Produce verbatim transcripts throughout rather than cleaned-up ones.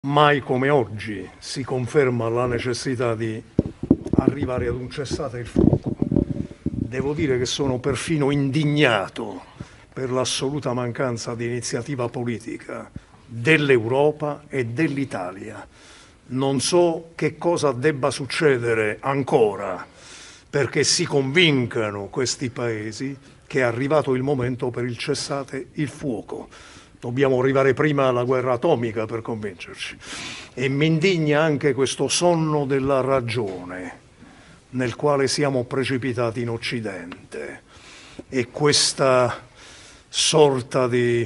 Mai come oggi si conferma la necessità di arrivare ad un cessate il fuoco. Devo dire che sono perfino indignato per l'assoluta mancanza di iniziativa politica dell'Europa e dell'Italia. Non so che cosa debba succedere ancora perché si convincano questi paesi che è arrivato il momento per il cessate il fuoco. Dobbiamo arrivare prima alla guerra atomica per convincerci. E mi indigna anche questo sonno della ragione nel quale siamo precipitati in Occidente e questa sorta di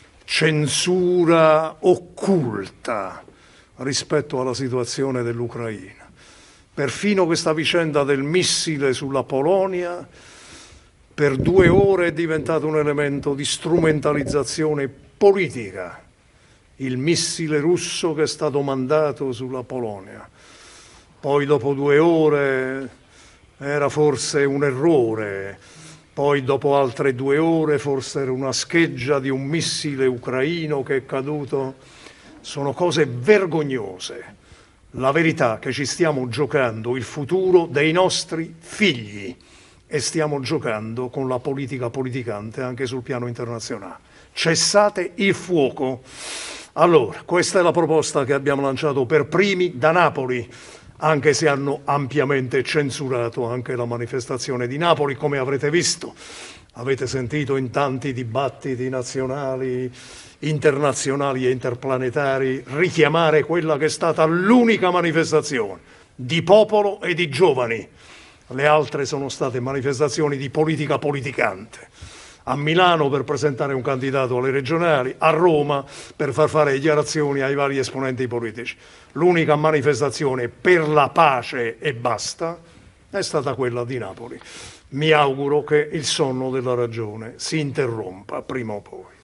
censura occulta rispetto alla situazione dell'Ucraina. Perfino questa vicenda del missile sulla Polonia per due ore è diventato un elemento di strumentalizzazione politica, il missile russo che è stato mandato sulla Polonia. Poi dopo due ore era forse un errore, poi dopo altre due ore forse era una scheggia di un missile ucraino che è caduto. Sono cose vergognose. La verità è che ci stiamo giocando il futuro dei nostri figli e stiamo giocando con la politica politicante anche sul piano internazionale. Cessate il fuoco. Allora, questa è la proposta che abbiamo lanciato per primi da Napoli, anche se hanno ampiamente censurato anche la manifestazione di Napoli, come avrete visto. Avete sentito in tanti dibattiti nazionali, internazionali e interplanetari richiamare quella che è stata l'unica manifestazione di popolo e di giovani. Le altre sono state manifestazioni di politica politicante. A Milano per presentare un candidato alle regionali, a Roma per far fare dichiarazioni ai vari esponenti politici. L'unica manifestazione per la pace e basta è stata quella di Napoli. Mi auguro che il sonno della ragione si interrompa prima o poi.